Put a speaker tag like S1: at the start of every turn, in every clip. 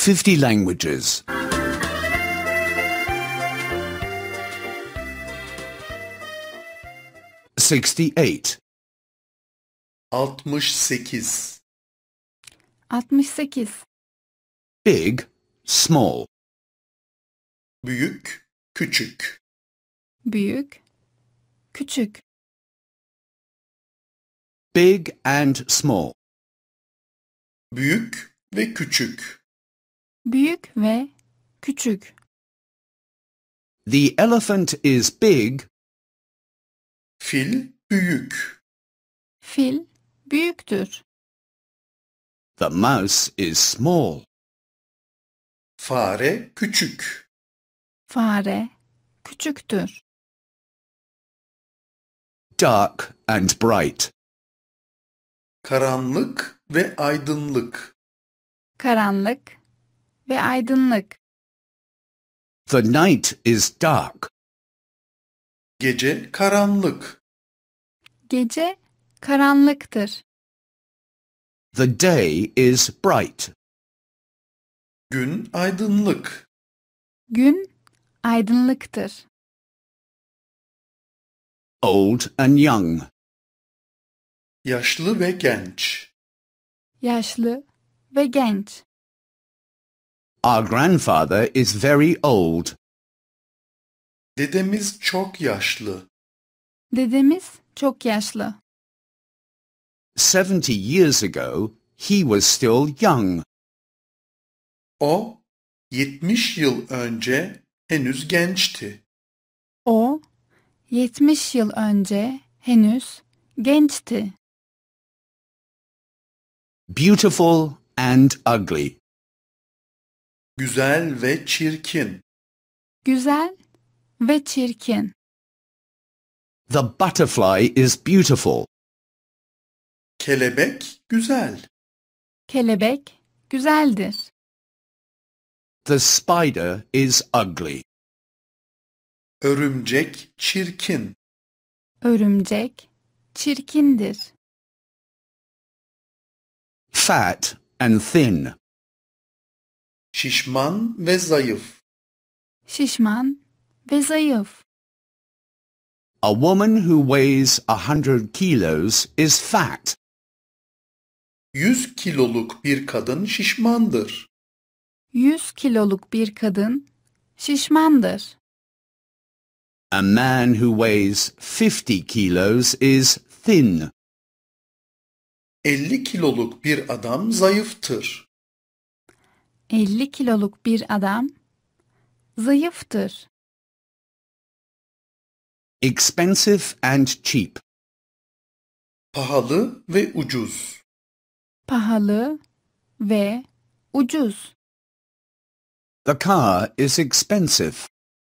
S1: 50 languages. 68.
S2: 68.
S3: 68.
S1: Big, small.
S2: Büyük, küçük.
S3: Büyük, küçük.
S1: Big and small.
S2: Büyük ve küçük.
S3: Büyük ve küçük.
S1: The elephant is big.
S2: Fil büyük.
S3: Fil büyüktür.
S1: The mouse is small.
S2: Fare küçük.
S3: Fare küçüktür.
S1: Dark and bright.
S2: Karanlık ve aydınlık.
S3: Karanlık ve aydınlık.
S1: The night is dark.
S2: Gece karanlık.
S3: Gece karanlıktır.
S1: The day is bright.
S2: Gün aydınlık.
S3: Gün aydınlıktır.
S1: Old and young.
S2: Yaşlı ve genç.
S3: Yaşlı ve genç.
S1: Our grandfather is very old.
S2: Dedemiz çok yaşlı.
S3: Dedemiz çok yaşlı.
S1: 70 years ago, he was still young.
S2: O 70 yıl önce henüz gençti.
S3: O 70 yıl önce henüz gençti.
S1: Beautiful and ugly.
S2: Güzel ve çirkin.
S3: Güzel ve çirkin.
S1: The butterfly is beautiful.
S2: Kelebek güzel.
S3: Kelebek güzeldir.
S1: The spider is ugly.
S2: Örümcek çirkin.
S3: Örümcek çirkindir.
S1: Fat and thin.
S2: Şişman ve zayıf.
S3: Şişman ve zayıf.
S1: A woman who weighs 100 kilos is fat.
S2: 100 kiloluk bir kadın şişmandır.
S3: 100 kiloluk bir kadın şişmandır.
S1: A man who weighs 50 kilos is thin.
S2: 50 kiloluk bir adam zayıftır.
S3: 50 kiloluk bir adam zayıftır.
S1: Expensive and cheap.
S2: Pahalı ve ucuz.
S3: Pahalı ve ucuz.
S1: The car is expensive.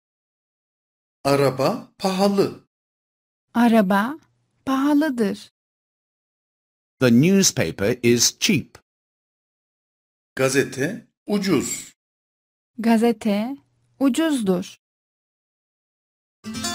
S2: Araba pahalı.
S3: Araba pahalıdır.
S1: The newspaper is cheap.
S2: Gazete ucuz.
S3: Gazete ucuzdur.